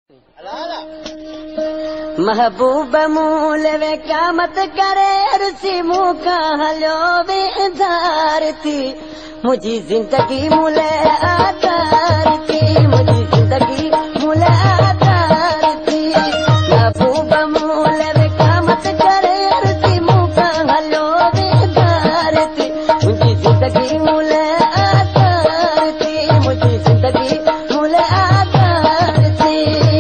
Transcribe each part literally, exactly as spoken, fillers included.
महबूब मूल वे क्या मत करे रुसी मुँह का हलो बेदार थी मुझी जिंदगी मूले आधार थी मुझी जिंदगी मूले आधार थी महबूब मूल वे क्या मत करे रुसी मुँह का हलो बेदार थी मुझी जिंदगी मूले आधार थी मुझी जिंदगी मूले आधार थी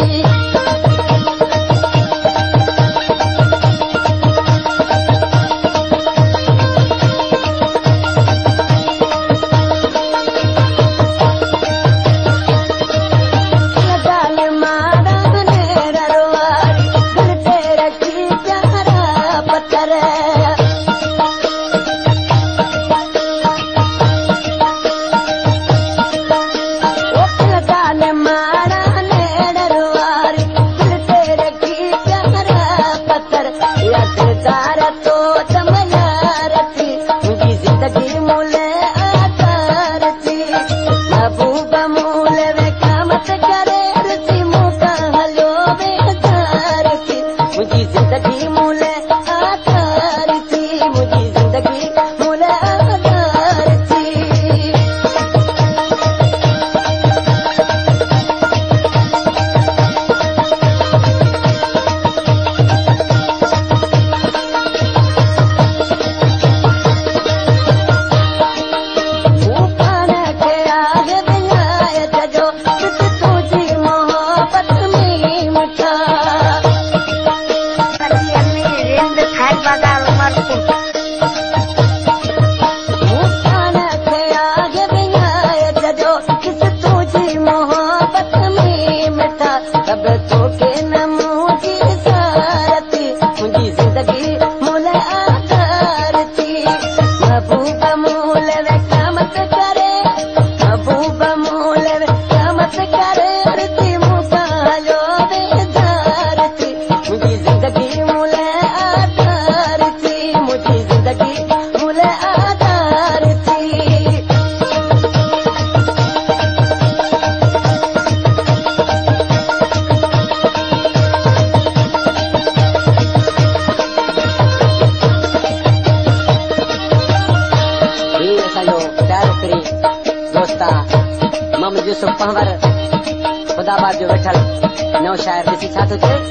खुदाबाद जो वेठल नौ शायर ॾिसी छा थो थिए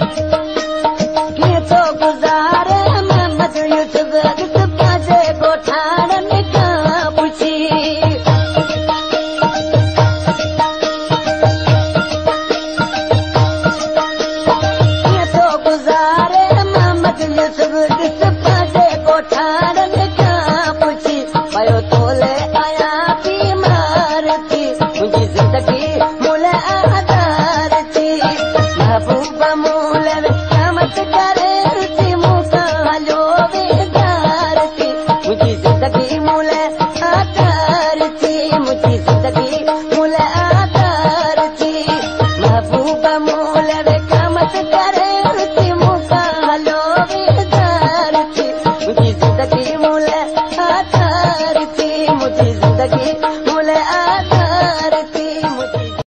कीअं थो गुज़ारे मोहम्मद यूसुफ ॾिस पंहिंजे ॻोठाणनि खां पुछी कीअं थो गुज़ारे मोहम्मद यूसुफ ॾिस पंहिंजे ॻोठाणनि खां पुछी पियो तोले आयां बीमार थी मुंहिंजी ज़िंदगी महबूब मूल क्या मत करे रुसी मुँह का हलो बेदार थी मुझी